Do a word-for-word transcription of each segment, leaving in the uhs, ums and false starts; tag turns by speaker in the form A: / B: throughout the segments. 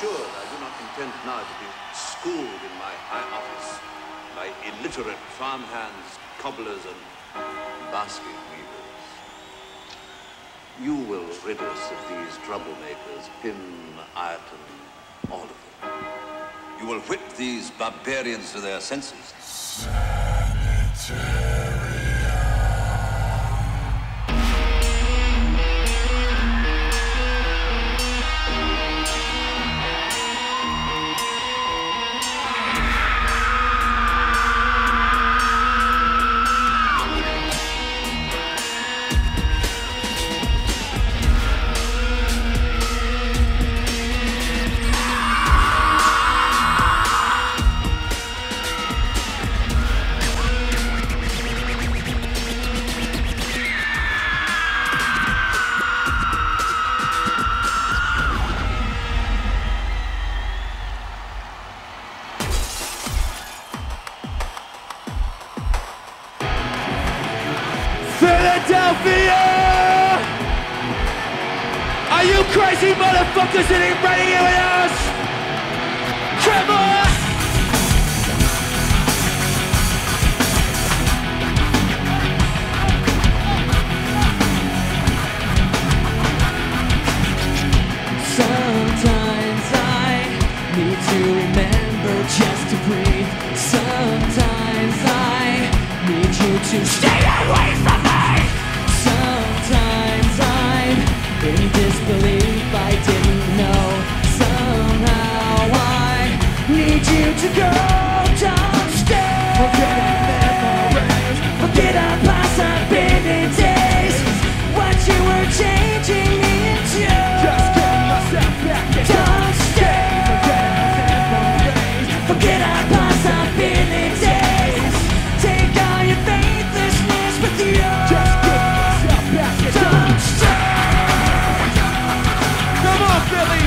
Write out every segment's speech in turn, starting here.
A: assured I do not intend now to be schooled in my high office by illiterate farmhands, cobblers, and basket weavers. You will rid us of these troublemakers, Pym, Ireton, all of them. You will whip these barbarians to their senses.
B: Philadelphia! Are you crazy motherfuckers that ain't ready here with us? Come on!
C: Sometimes I need to remember just to breathe. Sometimes I need you to stay away from me. Sometimes I'm in disbelief, I didn't know. Somehow I need you to go. Don't stay. Forget our memories, forget our possibilities. What you were changing me into. Just get myself back. Don't stay. Forget our memories, forget our possibilities. Take all your faithlessness with you. Just get myself back. Don't stay.
B: Come on, Philly!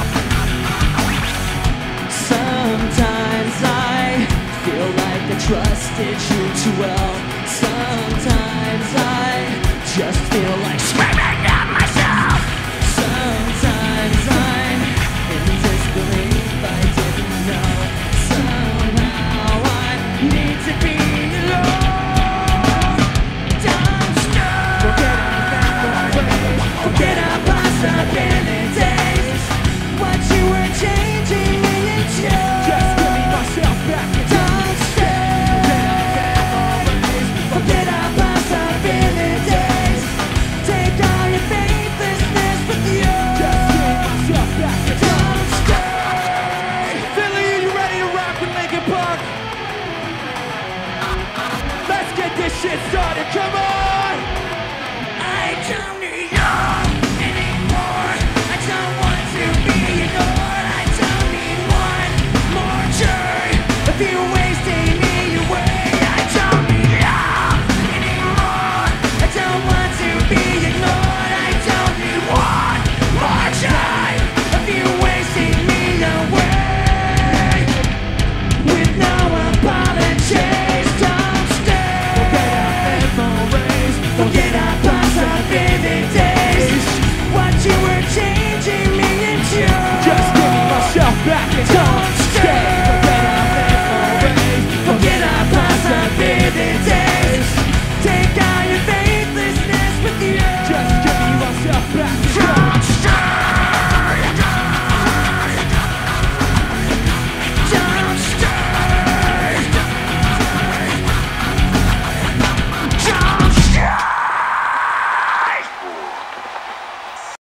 C: Sometimes I feel like I trusted you too well. Sometimes I just feel like screaming at myself. Sometimes I'm in disbelief, I didn't know. Somehow I need to be alone. Don't stop. Forget our memories, forget our possibilities. What you were changing me into.
B: Just give me myself back.
C: Don't stay. Forget our possibilities. Take all your faithlessness with you.
B: Just give me myself back.
C: Don't stay.
B: Philly, are you ready to rock with Linkin Park? Let's get this shit started, come on!
C: I don't